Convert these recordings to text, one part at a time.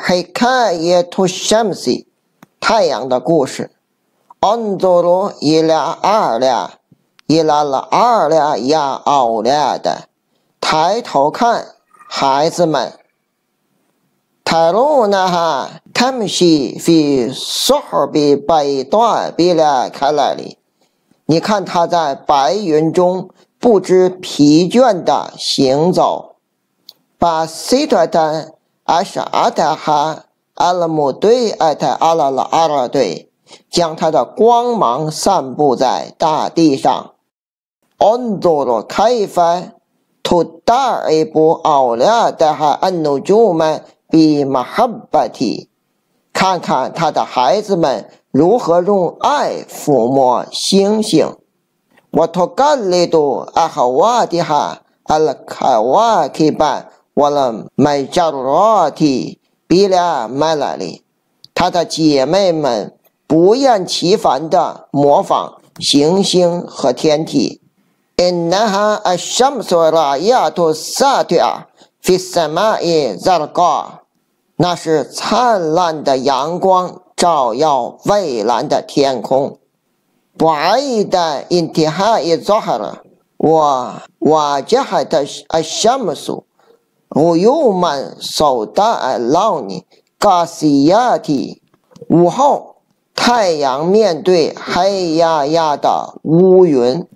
حكاية الشمس 太阳的故事 انظروا إلى أعلى إلى الأعلى يا أولاد 抬头看孩子们 ترونها تمشي في سحب بيضاء بلا كلل 你看它在白云中不知疲倦地行走 باسطة أشعتها المضيئة على الأرض 将它的光芒散布在大地上 انظر كيف تداعب أولادها النجوم بمحبة 看看他的孩子们如何用爱抚摸星星 وتقلد أخواتها الكواكب والمجرات بلا ملل 她的姐妹们不厌其烦地模仿行星和天体 إنها الشمس رايات ساطعة في السماء زرقاء 那是灿烂的阳光照耀蔚蓝的天空 بعيد انتهاء الظهر وواجهت الشمس غيوما سوداء اللون قاسيات 午后太阳面对黑压压的乌云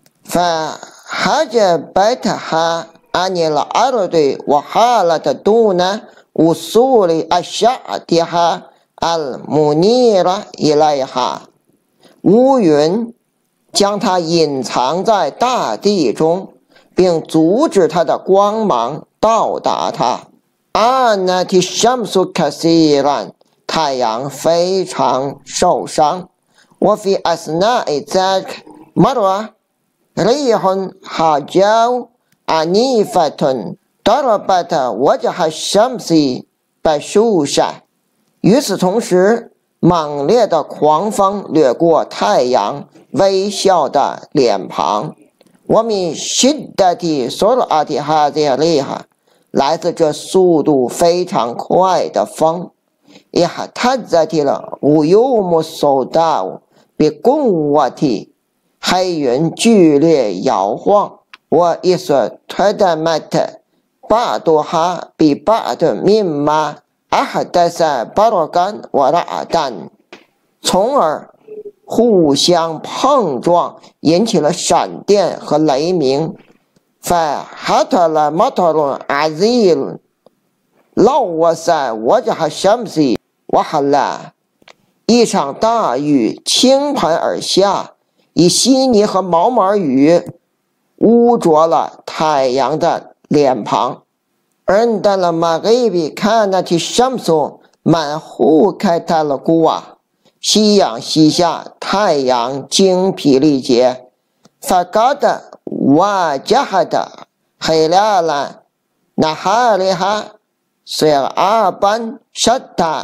فحجبتها عن الأرض وحالت دون وصول أشعتها المنيرة إليها 乌云将它隐藏在大地中，并阻止它的光芒到达它。عانت الشمس كثيرا 太阳非常受伤。وفي أثناء ذلك مرة ريح هجاء عنيفة ضربت وجه الشمس بشوشة 与此同时，猛烈的狂风掠过太阳微笑的脸庞。ومن شدة سرعة هذه الريح 来自这速度非常快的风。اهتزت الغيوم السوداء بقوة 黑云剧烈摇晃。واستدمت بعضها ببعض مما أحدث برقا ورعدا 从而互相碰撞，引起了闪电和雷鸣。فهطل مطر عظيم لوث وجه الشمس وحلا 一场大雨倾盆而下，以稀泥和毛毛雨污浊了太阳的脸庞。عند المغرب كانت الشمس منحوكة القوى 夕阳西下，太阳精疲力竭。فقد واجهت خلال نهارها صعابا شتى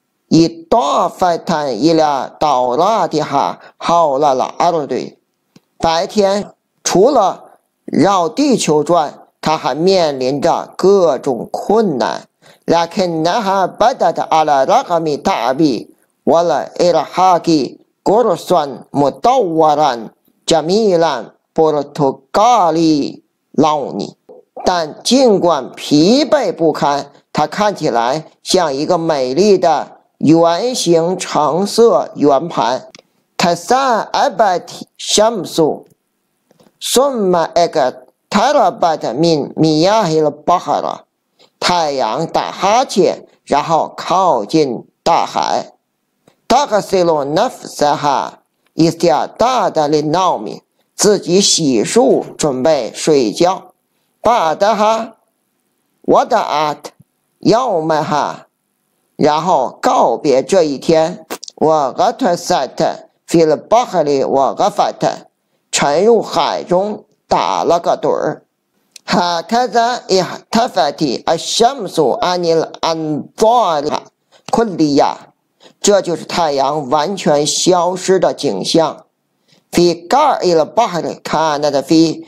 إضافة إلى دوراتها حول الأرض 白天除了绕地球转，它还面临着各种困难。لكنها بدت على رغم تعب والإرهاق قرصا مدورا جميلا برتقالي لون 但尽管疲惫不堪，它看起来像一个美丽的圆形橙色圆盘。تساءبت الشمس ثم اقتربت من مياه البحر 太阳打哈欠，然后靠近大海。تغسل نفسها استعدادا للنوم 自己洗漱准备睡觉。بعدها ودعت يومها 然后告别这一天。وغطست في البحر وغفت 沉入海中打了个盹儿。هكذا اختفت الشمس عن الأنظار كلية 这就是太阳完全消失的景象。في قاع البحر كانت في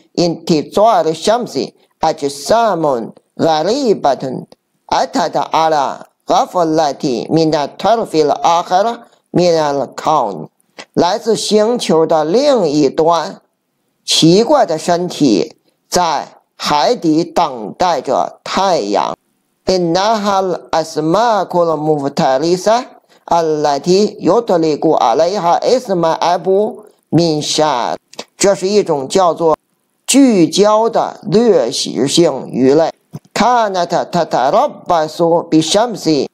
انتظار الشمس أجسام غريبة أتت على غفلة من الطرف الآخر من الكون，来自星球的另一端，奇怪的身体在海底等待着太阳。إنها الأسماك المفترسة التي يطلق عليها اسم أبو منشار，这是一种叫做聚焦的掠食性鱼类。كانت تتربص بالشمس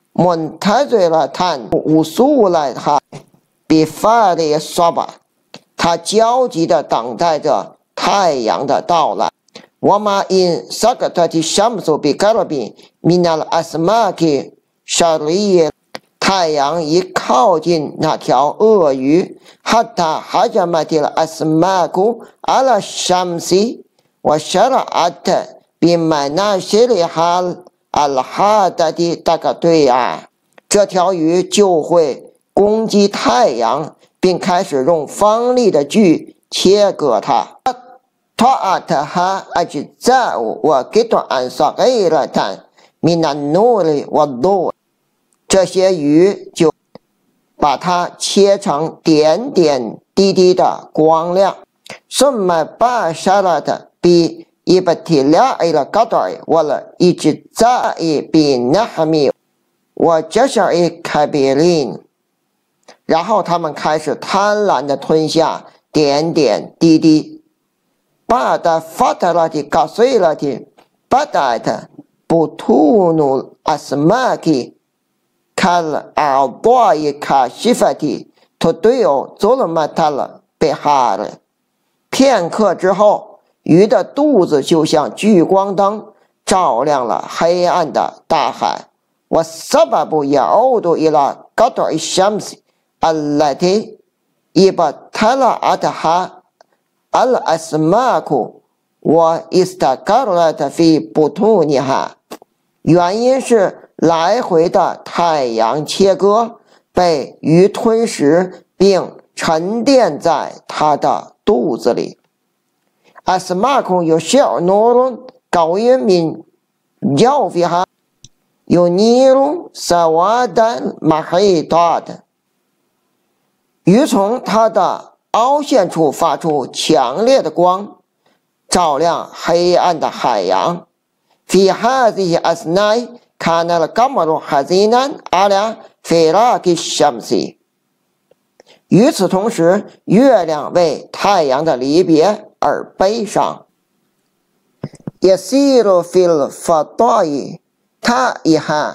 منتظرة وصولها بفار الصبح，它焦急地等待着太阳的到来。وما إن سقطت الشمس بقرب من الأسماك شرير，太阳一靠近那条鳄鱼，حتى هجمت الأسماك على الشمس وشرعت بمناشرها الحادة تقطيعها，这条鱼就会攻击太阳，并开始用锋利的锯切割它。طاعتها أجزاء وقطعا صغيرة من النور والضوء，这些鱼就把它切成点点滴滴的光亮。ثم باشرت بابتلاع القطع والإجزاء بالنحم وجشع كبيرين，然后他们开始贪婪地吞下点点滴滴。بعد فترة قصيرة بدأت بطون الأسماك كالأعضاء الكاشفة تضيء ظلمة البحار，片刻之后，鱼的肚子就像聚光灯，照亮了黑暗的大海。والسبب يعود إلى قطع الشمس التي ابتلعتها الأسماك واستقرت في بطونها，原因是来回的太阳切割被鱼吞食并沉淀在它的肚子里。الأسماك يشع نور قوي من جوفها ينير سواد المحيطات，鱼从它的凹陷处发出强烈的光，照亮黑暗的海洋。في هذه الأثناء كان القمر حزينا على فراق الشمس，与此同时，月亮为太阳的离别而悲伤。يسير في الفضاء تائها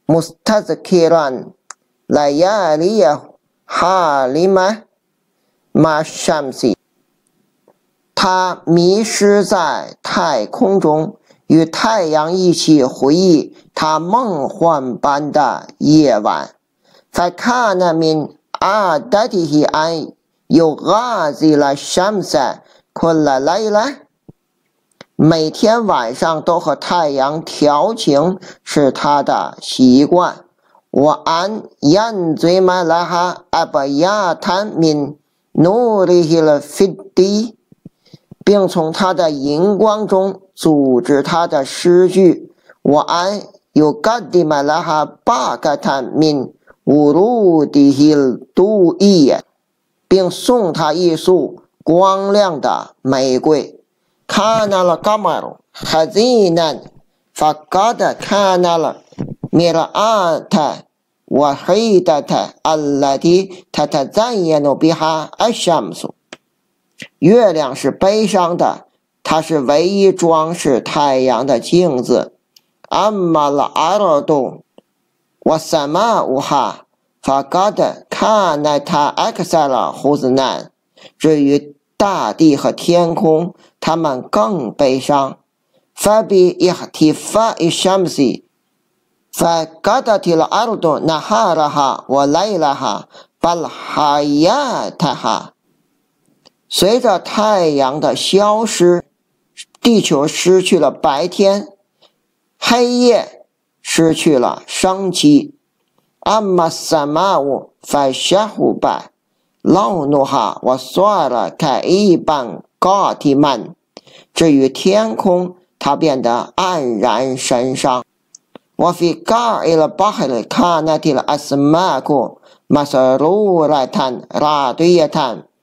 مستذكرا لياليه حالمة马山西，他迷失在太空中，与太阳一起回忆他梦幻般的夜晚。فكان من عادته أن يغازل الشمس كل ليلة，每天晚上都和太阳调情是他的习惯。وأن ينظم لها أبياتا من نوره الفضي，并从他的荧光中组织他的诗句。وأن يقدم لها باقة من وروده الضوئية，并送他一束光亮的玫瑰。كان القمر حزينا فقد كان المرآة وحيدة التي تتزين بها الشمس，月亮是悲伤的，它是唯一装饰太阳的镜子。أما الأرض وسماؤها فقد كانتا أكثر حزنا，至于大地和天空，它们更悲伤。فباختفاء الشمس فقدت الأرض نهارها وليلها بل حياتها，随着太阳的消失，地球失去了白天，黑夜失去了生机。أما السماء فشهب لونها وصار كئيبا قاتما，至于天空，它变得黯然神伤。 وفي قاع البحر كانت الأسماك مسرورة راضية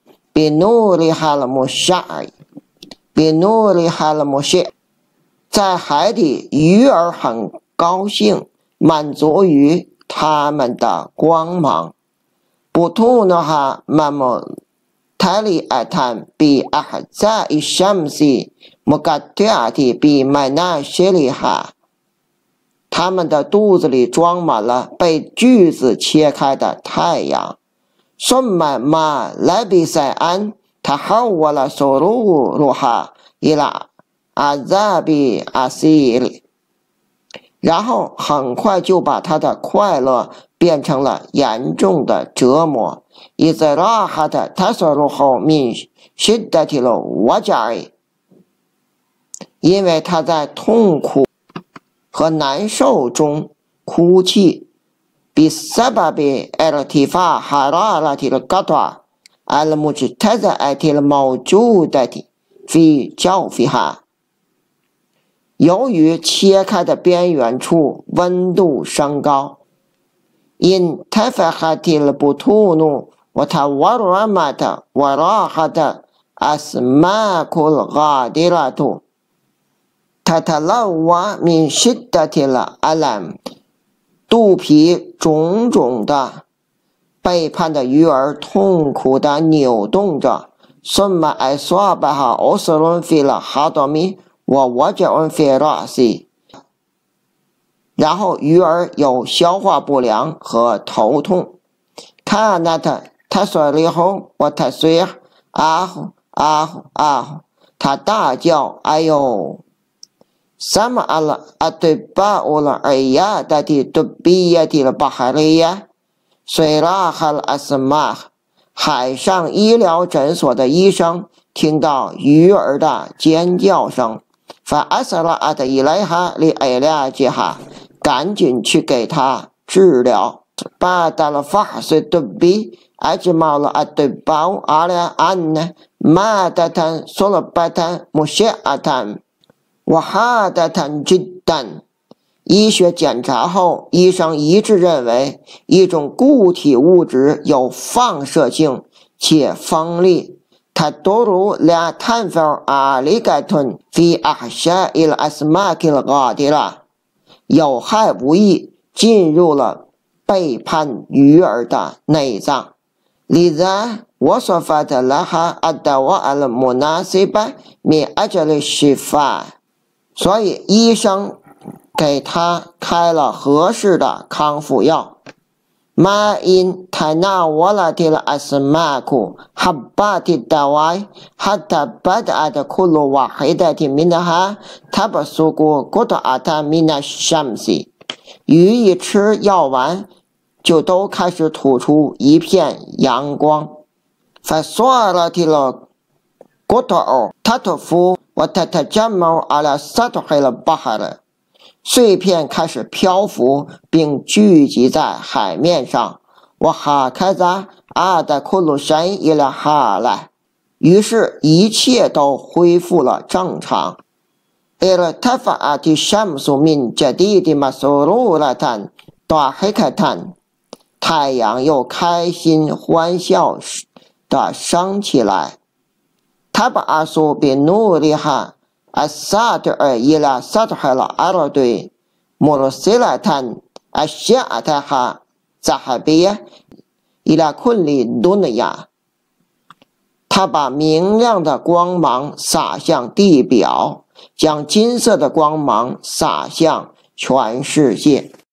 بنورها المشع，在海底，鱼儿很高兴，满足于它们的光芒。بطونها ممتلئة بأحجاء الشمس مقطعة بمناشرها，它们的肚子里装满了被锯子切开的太阳。ثم ما لبث أن تحول سرورها إلى عذاب أسير，然后很快就把他的快乐变成了严重的折磨。إذ راحت تصرخ من شدة الوجع，因为他在痛苦和难受中哭泣。بسبب ارتفاع حرارة القطع المجتزأة الموجودة في جوفها，由于切开的边缘处温度升高。انتفخت البطون وتورمت وراحت أسماك الغادرة تتلوى من شدة الألم，肚皮肿肿的，背叛的鱼儿痛苦地扭动着。ثم أصابها عسر في الهضم ووجع في الرأس，然后鱼儿有消化不良和头痛。كانت تصرخ وتصيح آه آه آه，她大叫哎呦。سمع الأطباء العيادة الطبية البحرية صراخ الأسماك，海上医疗诊所的医生听到鱼儿的尖叫声。فأسرعت إليها لعلاجها，赶紧去给她治疗。بعد الفحص الطبي أجمع الأطباء على أن مادة صلبة مشعة وحادة جدا，医学检查后，医生一致认为一种固体物质有放射性且锋利。تدور لا تنفع عالقة في أحشاء الأسماك الغادرة，有害无益进入了背叛鱼儿的内脏。لذا وصفت لها الدواء المناسب من أجل الشفاء，所以医生给他开了合适的康复药。ما إن تناولت الأسماك حبات الدواء حتى بدأت كل واحدة منها تبصق قطعة من الشمس，鱼一吃药丸，就都开始吐出一片阳光。فصارت القطع تطفو وتتجمع على سطح البحر，碎片开始漂浮并聚集在海面上。وهكذا عاد كل شيء إلى حاله，于是一切都恢复了正常。ارتفعت الشمس من جديد مسرورة ضاحكة，太阳又开心欢笑地升起来。تبعث بنورها الساطع إلى سطح الأرض مرسلة أشعتها ذهبية إلى كل دنيا，它把明亮的光芒洒向地表，将金色的光芒洒向全世界。